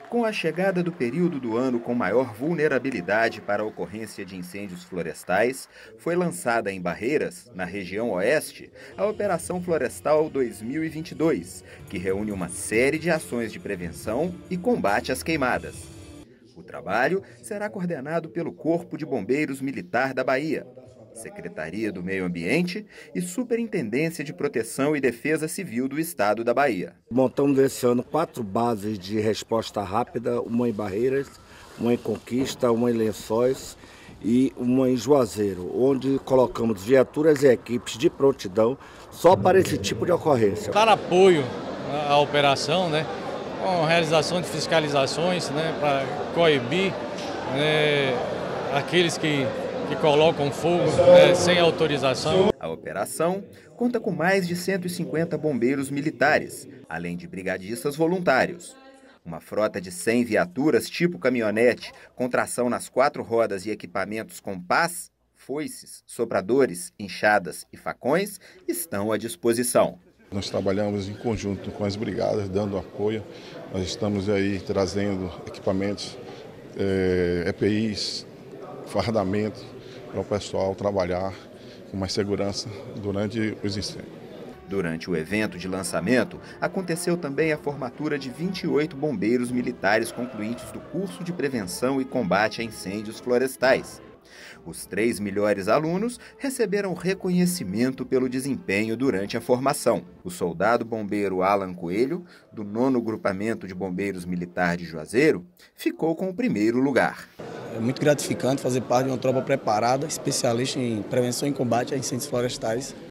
Com a chegada do período do ano com maior vulnerabilidade para a ocorrência de incêndios florestais, foi lançada em Barreiras, na região oeste, a Operação Florestal 2022, que reúne uma série de ações de prevenção e combate às queimadas. O trabalho será coordenado pelo Corpo de Bombeiros Militar da Bahia, Secretaria do Meio Ambiente e Superintendência de Proteção e Defesa Civil do Estado da Bahia. Montamos esse ano 4 bases de resposta rápida, uma em Barreiras, uma em Conquista, uma em Lençóis e uma em Juazeiro, onde colocamos viaturas e equipes de prontidão só para esse tipo de ocorrência. Dar apoio à operação, com realização de fiscalizações, para coibir aqueles que colocam fogo sem autorização. A operação conta com mais de 150 bombeiros militares, além de brigadistas voluntários. Uma frota de 100 viaturas tipo caminhonete, com tração nas 4 rodas e equipamentos com pás, foices, sopradores, enxadas e facões estão à disposição. Nós trabalhamos em conjunto com as brigadas, dando apoio. Nós estamos aí trazendo equipamentos, EPIs, fardamento, para o pessoal trabalhar com mais segurança durante os incêndios. Durante o evento de lançamento, aconteceu também a formatura de 28 bombeiros militares concluintes do curso de prevenção e combate a incêndios florestais. Os 3 melhores alunos receberam reconhecimento pelo desempenho durante a formação. O soldado bombeiro Alan Coelho, do 9º Grupamento de Bombeiros Militar de Juazeiro, ficou com o 1º lugar. É muito gratificante fazer parte de uma tropa preparada, especialista em prevenção e combate a incêndios florestais.